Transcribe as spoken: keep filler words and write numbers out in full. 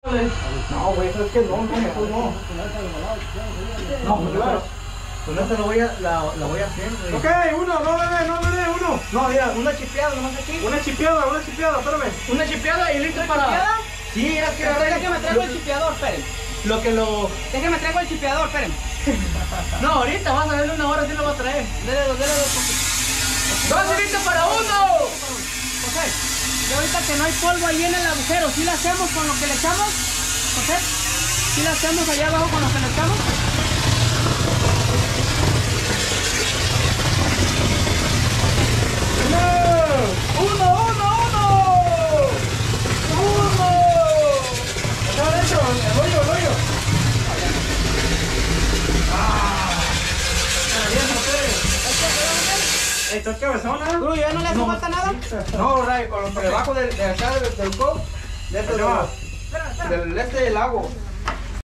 No, güey, eso es que no, no, mejor no. No, pues claro. Pues esta lo voy a, la, la voy a hacer, güey. Ok, uno, no, bebé, no, bebé, uno. No, mira, una chipeada nomás aquí. Una chipeada, una chipeada, espérame. Una chipeada y listo para... ¿Chipeada? Sí, es que... Déjame traigo el chipeador, esperen. Lo que lo... Déjame traigo el chipeador, esperen. No, ahorita vas a darle una hora, sí lo va a traer. Dele dos, dele dos. ¡Dos litros para uno! José, y ahorita que no hay polvo ahí en el agujero, ¿sí lo hacemos con lo que le echamos? José, ¿sí lo hacemos allá abajo con lo que le echamos? ¡Uno! ¡Uno, uno, uno! ¡Uno! Está adentro, el hoyo, el hoyo. ¡Ah! Esto es cabezona. Bro, ¿ya no le hace No. falta nada? No, Ray, con lo por debajo del, de acá del, del cob, de este, Ahí va. Espera, espera. del este del lago.